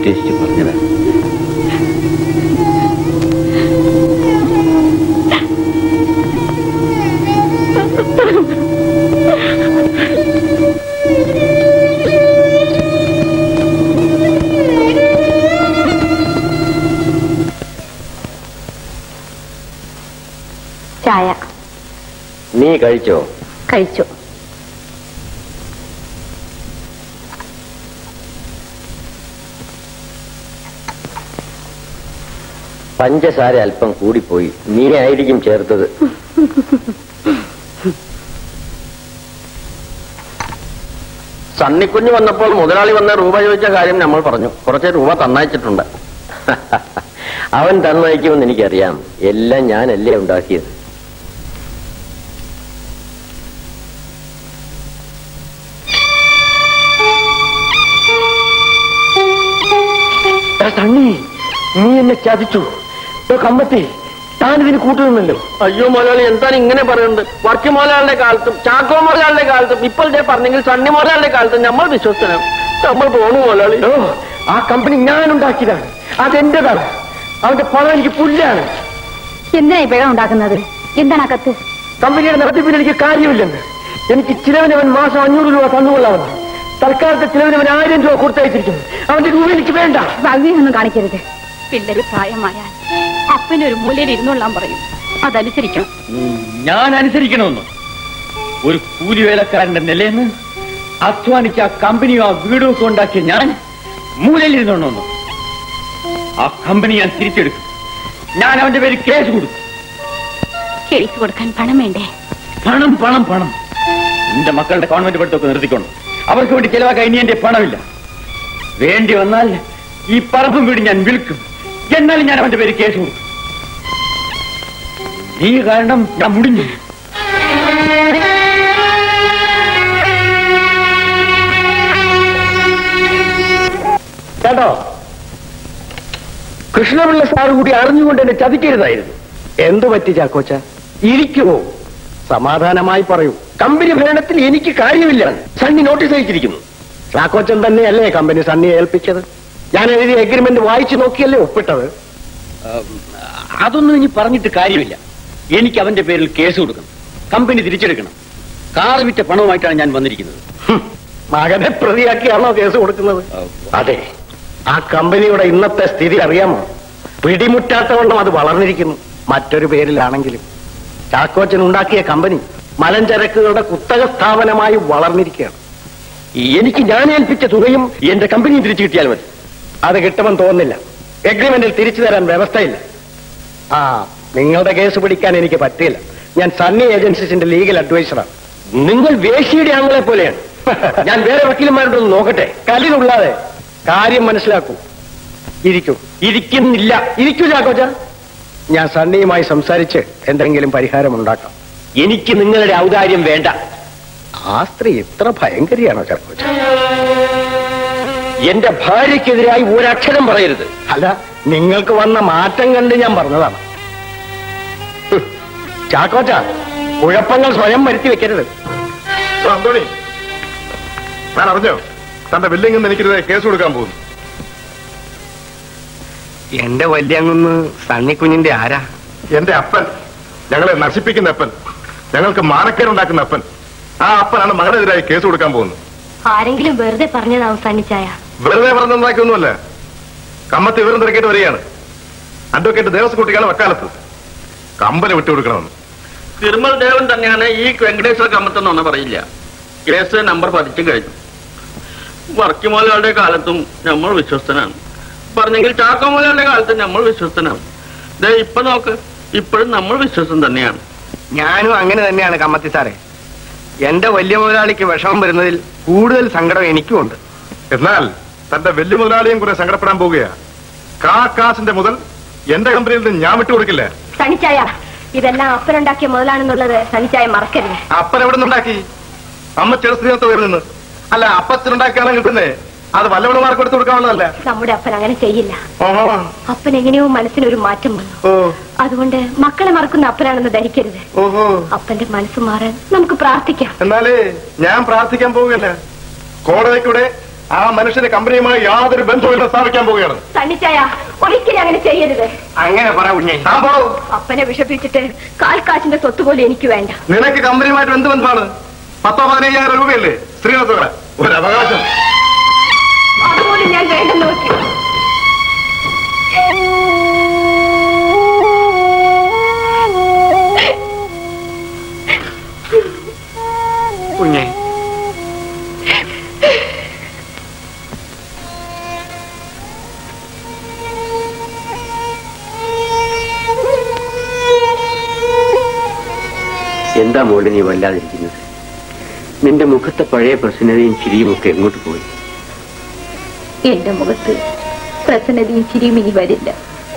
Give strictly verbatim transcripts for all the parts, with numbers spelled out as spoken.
ഉദ്ദേശിച്ച് പറഞ്ഞത്. ചായ. നീ കഴിച്ചോ? കഴിച്ചു. പഞ്ചസാര അല്പം കൂടിപ്പോയി. നീ ആയിരിക്കും ചേർത്തത്. സണ്ണിക്കുഞ്ഞ് വന്നപ്പോൾ മുതലാളി വന്ന രൂപ ചോദിച്ച കാര്യം നമ്മൾ പറഞ്ഞു. കുറച്ച് രൂപ തന്നയച്ചിട്ടുണ്ട്. അവൻ തന്നയക്കുമെന്ന് എനിക്കറിയാം. എല്ലാം ഞാനല്ലേ ഉണ്ടാക്കിയത്. സണ്ണി, നീ എന്നെ ചതിച്ചു. കമ്മത്തി, താനിതിന് കൂട്ടുനിന്നല്ലോ. അയ്യോ മുതലാളി, എന്താണ് ഇങ്ങനെ പറയുന്നത്? വർക്കി മുതലാളിയുടെ കാലത്തും ചാക്കോ മുതലാളിയുടെ കാലത്തും ഇപ്പോഴത്തെ പറഞ്ഞെങ്കിൽ സണ്ണി മുതലാളിയുടെ കാലത്തും നമ്മൾ വിശ്വസ്തനാണ്. നമ്മൾ പോണു മുതലാളി. ആ കമ്പനി ഞാൻ ഉണ്ടാക്കിയതാണ്. അതെന്റേതാണ്. അവന്റെ പണം എനിക്ക് പുല്ലാണ്. എന്തിനാ ഈ പിഴ ഉണ്ടാക്കുന്നത്? എന്താണ് ആ കത്ത്? കമ്പനിയുടെ നടത്തിപ്പിൽ എനിക്ക് കാര്യമില്ലെന്ന്. എനിക്ക് ചിലവിനവൻ മാസം അഞ്ഞൂറ് രൂപ തന്നുകൊള്ളാമെന്ന്. തൽക്കാലത്തെ ചിലവിനവൻ ആയിരം രൂപ കൊടുത്തയച്ചിരിക്കുന്നു. അവന്റെ രൂപ എനിക്ക് വേണ്ട. ഭവ്യൊന്നും കാണിക്കരുത്. പിള്ളേര് പ്രായമായാൽ അപ്പനൊരു മൂലയിൽ ഇരുന്നോളാൻ പറയും. അതനുസരിക്കണം. ഞാൻ അനുസരിക്കണമെന്ന്? ഒരു കൂലിവേലക്കാരന്റെ നിലയെന്ന് അധ്വാനിച്ച ആ കമ്പനിയോ ആ വീടും ഒക്കെ ഉണ്ടാക്കിയ ഞാൻ മൂലയിൽ ഇരുന്നോണമെന്ന്? ആ കമ്പനി ഞാൻ തിരിച്ചെടുക്കും. ഞാൻ അവന്റെ പേര് കേസ് കൊടുക്കും. കേസ് കൊടുക്കാൻ പണം വേണ്ടേ? പണം പണം പണം എന്റെ മക്കളുടെ കോൺവെന്റ് പഠിത്തമൊക്കെ നിർത്തിക്കൊണ്ട് അവർക്ക് വേണ്ടി ചെലവാക്കാൻ ഇനി എന്റെ പണമില്ല. വേണ്ടി വന്നാൽ ഈ പറമ്പും വീട് ഞാൻ വിൽക്കും. എന്നാലും ഞാൻ അവന്റെ പേര് കേസ് കൊടുക്കും. നീ കാരണം ഞാൻ മുടിഞ്ഞു. കേട്ടോ, കൃഷ്ണപിള്ള സാറ് കൂടി അറിഞ്ഞുകൊണ്ട് എന്നെ ചതിക്കരുതായിരുന്നു. എന്തു പറ്റി ചാക്കോച്ച? ഇരിക്കുമോ? സമാധാനമായി പറയൂ. കമ്പനി ഭരണത്തിൽ എനിക്ക് കാര്യമില്ല. സണ്ണി നോട്ടീസ് അയച്ചിരിക്കുന്നു. ചാക്കോച്ചൻ തന്നെയല്ലേ കമ്പനി സണ്ണിയെ ഏൽപ്പിച്ചത്? ഞാൻ എഴുതിയ എഗ്രിമെന്റ് വായിച്ചു നോക്കിയല്ലേ ഒപ്പിട്ടത്? അതൊന്നും ഇനി പറഞ്ഞിട്ട് കാര്യമില്ല. എനിക്ക് അവന്റെ പേരിൽ കേസ് കൊടുക്കണം. കമ്പനി തിരിച്ചെടുക്കണം. കാർ വിറ്റ പണവുമായിട്ടാണ് ഞാൻ വന്നിരിക്കുന്നത്. മകനെ പ്രതിയാക്കിയാണോ കേസ് കൊടുക്കുന്നത്? അതെ. ആ കമ്പനിയുടെ ഇന്നത്തെ സ്ഥിതി അറിയാമോ? പിടിമുറ്റാത്തവണ്ണം അത് വളർന്നിരിക്കുന്നു. മറ്റൊരു പേരിലാണെങ്കിലും ചാക്കോച്ചൻ ഉണ്ടാക്കിയ കമ്പനി മലഞ്ചരക്കുകളുടെ കുത്തക സ്ഥാപനമായി വളർന്നിരിക്കുകയാണ്. എനിക്ക് ഞാൻ ഏൽപ്പിച്ച തുകയും എന്റെ കമ്പനിയും തിരിച്ചു കിട്ടിയാൽ മതി. അത് കിട്ടുമെന്ന് തോന്നുന്നില്ല. എഗ്രിമെന്റിൽ തിരിച്ചു തരാൻ വ്യവസ്ഥയില്ല. ആ നിങ്ങളുടെ കേസ് പിടിക്കാൻ എനിക്ക് പറ്റില്ല. ഞാൻ സണ്ണി ഏജൻസീസിന്റെ ലീഗൽ അഡ്വൈസറാണ്. നിങ്ങൾ വേശിയുടെ ആങ്ങളെ പോലെയാണ്. ഞാൻ വേറെ വക്കീലന്മാരോടൊന്ന് നോക്കട്ടെ. കലിനുള്ളാതെ കാര്യം മനസ്സിലാക്കൂ. ഇരിക്കൂ. ഇരിക്കുന്നില്ല. ഇരിക്കൂ ചാക്കോച്ച. ഞാൻ സണ്ണിയുമായി സംസാരിച്ച് എന്തെങ്കിലും പരിഹാരം ഉണ്ടാക്കാം. എനിക്ക് നിങ്ങളുടെ ഔദാര്യം വേണ്ട. ആ സ്ത്രീ ഇത്ര ഭയങ്കരിയാണോ ചാക്കോച്ച? എന്റെ ഭാര്യയ്ക്കെതിരായി ഒരക്ഷരം പറയരുത്. അല്ല, നിങ്ങൾക്ക് വന്ന മാറ്റം കണ്ട് ഞാൻ പറഞ്ഞതാണ്. ചാക്കോച്ച, കുഴപ്പങ്ങൾ സ്വയം വരുത്തി വെക്കരുത്. അന്തോണി, ഞാൻ അറിഞ്ഞോ തന്റെ വല്യങ്ങന്ന് എനിക്കെതിരെ കേസ് കൊടുക്കാൻ പോകുന്നു? എന്റെ വല്യങ്ങന്ന് സണ്ണിക്കുഞ്ഞിന്റെ ആരാ? എന്റെ അപ്പൻ. ഞങ്ങളെ നശിപ്പിക്കുന്ന അപ്പൻ. ഞങ്ങൾക്ക് മാനക്കേടുണ്ടാക്കുന്ന അപ്പൻ. ആ അപ്പനാണ് മകനെതിരായി കേസ് കൊടുക്കാൻ പോകുന്നത്. ആരെങ്കിലും വെറുതെ പറഞ്ഞതാവും സണ്ണിച്ചായ. വെറുതെ പറഞ്ഞുണ്ടാക്കിയൊന്നുമല്ല. കമ്മത്തി വിവരം തിരക്കിയിട്ട് വരികയാണ്. അഡ്വക്കേറ്റ് ദേവസ്കുട്ടിക്കാണ് വക്കാലത്ത്. കമ്പനി വിട്ടുകൊടുക്കണമെന്ന്. തിരുമൽ ദേവൻ തന്നെയാണ് ഈ വെങ്കടേശ്വര കമ്മത്തെന്നൊന്നും പറയില്ല. കേസ് നമ്പർ പതിച്ചു കഴിഞ്ഞു. വർക്കി മോലാളുടെ കാലത്തും നമ്മൾ വിശ്വസ്തനാണ്. പറഞ്ഞെങ്കിൽ ചാക്കോ മോലാളുടെ കാലത്തും നമ്മൾ വിശ്വസ്തനാണ്. ദേ ഇപ്പൊ നോക്ക്, ഇപ്പോഴും നമ്മൾ വിശ്വസ്തൻ തന്നെയാണ്. ഞാനും അങ്ങനെ തന്നെയാണ് കമ്മത്തി സാറേ. എന്റെ വലിയ മുതലാളിക്ക് വിഷമം വരുന്നതിൽ കൂടുതൽ സങ്കടം എനിക്കുമുണ്ട്. എന്നാൽ തന്റെ വലിയ മുതലാളിയും കുറെ സങ്കടപ്പെടാൻ പോവുകയാ. കാ കാശിന്റെ മുതൽ എന്റെ കമ്പനിയിൽ നിന്ന് ഞാൻ വിട്ടുകൊടുക്കില്ല. സണ്ണിച്ചായ, ഇതെല്ലാം അപ്പനുണ്ടാക്കിയ മുതലാണെന്നുള്ളത് സണ്ണിച്ചായ മറക്കരുത്. അപ്പൻ എവിടെ നിന്നുണ്ടാക്കി? അമ്മ ചെറുസ്ത്രീനത്ത് വരുന്നത്. അല്ല, അപ്പച്ചനുണ്ടാക്കിയാണ് കിട്ടുന്നേ. അത് വല്ലവളുമാർക്ക് എടുത്തു കൊടുക്കാവുന്നതല്ല. നമ്മുടെ അപ്പൻ അങ്ങനെ ചെയ്യില്ല. അപ്പൻ എങ്ങനെയോ മനസ്സിനൊരു മാറ്റം വന്നു. അതുകൊണ്ട് മക്കളെ മറക്കുന്ന അപ്പനാണെന്ന് ധരിക്കരുത്. അപ്പന്റെ മനസ്സ് മാറാൻ നമുക്ക് പ്രാർത്ഥിക്കാം. എന്നാലേ ഞാൻ പ്രാർത്ഥിക്കാൻ പോവുകയല്ല. കോടതിക്കൂടെ ആ മനുഷ്യന്റെ കമ്പനിയുമായി യാതൊരു ബന്ധവും സ്ഥാപിക്കാൻ പോവുകയാണ്. സണ്ണിച്ചായ ഒരിക്കലും അങ്ങനെ ചെയ്യരുത്. അങ്ങനെ പറ കുഞ്ഞേ. അപ്പനെ വിഷപ്പിച്ചിട്ട് കാൽക്കാശിന്റെ സ്വത്ത് പോലും എനിക്ക് വേണ്ട. നിനക്ക് കമ്പനിയുമായിട്ട് എന്ത് ബന്ധമാണ്? പത്തോ പതിനയ്യായിരം രൂപയല്ലേ സ്ത്രീധത്തോടെ ഒരു അവകാശം? അതുപോലും ഞാൻ വേണ്ടെന്ന് നോക്കി. കുഞ്ഞേ, എന്താ മോളെ നീ വല്ലാതിരിക്കുന്നത്? നിന്റെ മുഖത്തെ പഴയ പ്രസന്നതയും ചിരിയും ഒക്കെ എങ്ങോട്ട് പോയി? എന്റെ മുഖത്ത് പ്രസന്നതയും ചിരിയും ഇനി വരില്ല.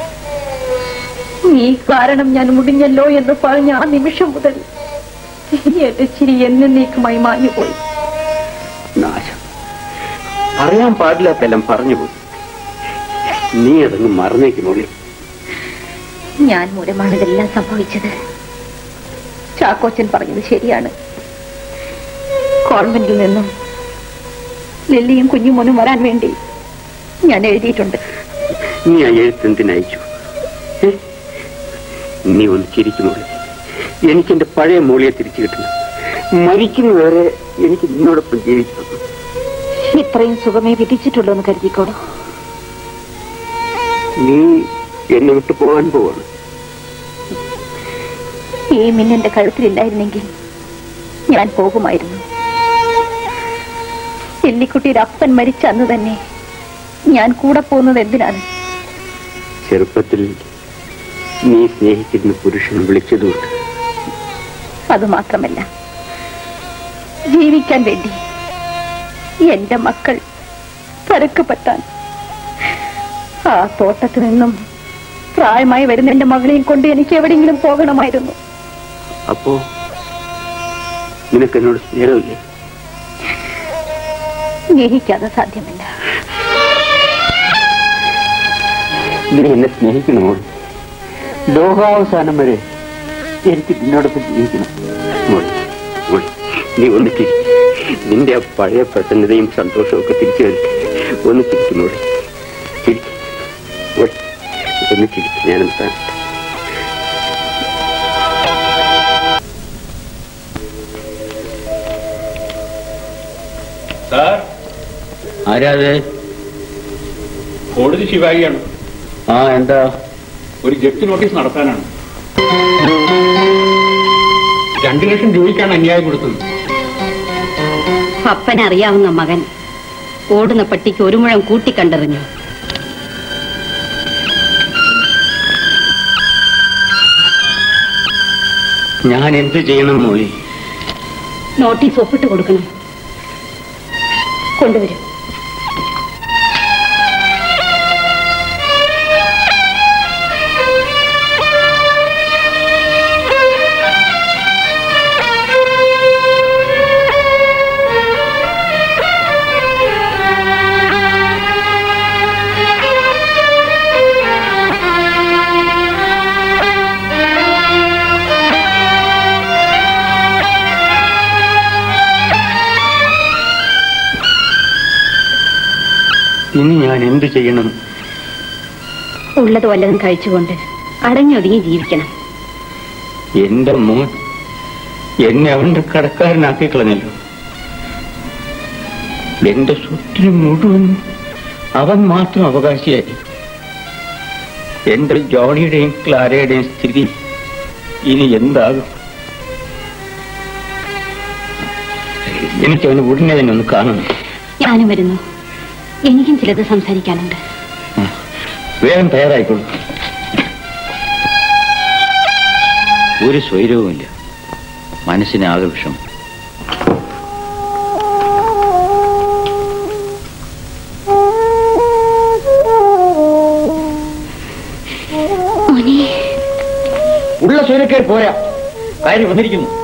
നീ കാരണം ഞാൻ മുടിഞ്ഞല്ലോ എന്ന് പറഞ്ഞ ആ നിമിഷം മുതൽ എന്റെ ചിരി എന്നേക്കുമായി മാഞ്ഞുപോയി. നാശം, പറയാൻ പാടില്ലാത്തെല്ലാം പറഞ്ഞുപോയി. നീ അതങ്ങ് മറന്നേക്ക് മോളെ. ഞാൻ മൂലമാണ് ഇതെല്ലാം സംഭവിച്ചത്. ചാക്കോച്ചൻ പറഞ്ഞത് ശരിയാണ്. കോൺവെന്റിൽ നിന്നും ലില്ലിയും കുഞ്ഞുമോനും വരാൻ വേണ്ടി ഞാൻ എഴുതിയിട്ടുണ്ട്. നീ ആ എഴുത്തെന്തിനയച്ചു? നീ ഒന്ന് ചിരിക്കുമോളെ. എനിക്കെന്റെ പഴയ മോളിയെ തിരിച്ചു കിട്ടണം. മരിക്കുന്നവരെ എനിക്ക് നിന്നോടൊപ്പം ജീവിക്കണം. ഇത്രയും സുഖമേ വിധിച്ചിട്ടുള്ളൂ എന്ന് കരുതിക്കോളൂ. നീ എന്നെ വിട്ടു പോകാൻ പോവാണ്. ഈ മിന്നെന്റെ കഴുത്തിലില്ലായിരുന്നെങ്കിൽ ഞാൻ പോകുമായിരുന്നു. എല്ലിക്കുട്ടിയുടെ അപ്പൻ മരിച്ച അന്ന് തന്നെ ഞാൻ കൂടെ പോകുന്നത് എന്തിനാണ്? ചെറുപ്പത്തിൽ നീ സ്നേഹിച്ചിരുന്ന പുരുഷൻ വിളിച്ചതുകൊണ്ട്. അത് മാത്രമല്ല, ജീവിക്കാൻ വേണ്ടി എന്റെ മക്കൾ തരക്കപ്പെട്ടാൻ ആ തോട്ടത്തിൽ നിന്നും പ്രായമായി വരുന്ന എന്റെ മകളെയും കൊണ്ട് എനിക്ക് എവിടെയെങ്കിലും പോകണമായിരുന്നു. അപ്പോ നിനക്കെന്നോട് സ്നേഹമില്ലേ? സ്നേഹിക്കാതെ സാധ്യമല്ല. നീ എന്നെ സ്നേഹിക്കണമോ? ലോകാവസാനം വരെ എനിക്ക് നിന്നോടൊപ്പം ജീവിക്കണം. നീ ഒന്ന് ചിരി. നിന്റെ ആ പഴയ പ്രസന്നതയും സന്തോഷവും ഒക്കെ തിരിച്ചു വരട്ടെ. ഒന്ന് ചിരിക്കുന്നോടെ ചിരി. ഒന്ന് ചിരിക്കും. ഞാനെന്താ സാർ, ആരാത്? കോടതി ശിവാരിയാണ്. ആ, എന്താ? ഒരു ജപ്തി നോട്ടീസ് നടത്താനാണ്. രണ്ടു ലക്ഷം രൂപയ്ക്കാണ് അന്യായം കൊടുത്തത്. അപ്പനറിയാവുന്ന മകൻ ഓടുന്ന പട്ടിക്ക് ഒരു മുഴം കൂട്ടിക്കണ്ടെറിഞ്ഞു. ഞാൻ എന്ത് ചെയ്യണം മോളി? നോട്ടീസ് ഒപ്പിട്ട് കൊടുക്കണം. കൊണ്ടുവരും. ഇനി ഞാൻ എന്ത് ചെയ്യണം? ഉള്ളത് വല്ലതും കഴിച്ചുകൊണ്ട് അടഞ്ഞൊതുങ്ങി ജീവിക്കണം. എന്റെ മോൻ എന്നെ അവന്റെ കടക്കാരനാക്കി കളഞ്ഞല്ലോ. എന്റെ സ്വത്തിന് മുഴുവൻ അവൻ മാത്രം അവകാശിയായി. എന്റെ ജോണിയുടെയും ക്ലാരയുടെയും സ്ഥിതി ഇനി എന്താകും? എനിക്കവന് ഉടനെ തന്നെ ഒന്ന് കാണണം. ഞാനും വരുന്നു. എനിക്കും ചിലത് സംസാരിക്കാനുണ്ട്. വേഗം തയ്യാറായിക്കോളൂ. ഒരു സ്വൈരവുമില്ല. മനസ്സിന് ആകെ വിഷമം. ഉള്ള സ്വൈരക്കേട് പോരാ, കാര്യം വന്നിരിക്കുന്നു.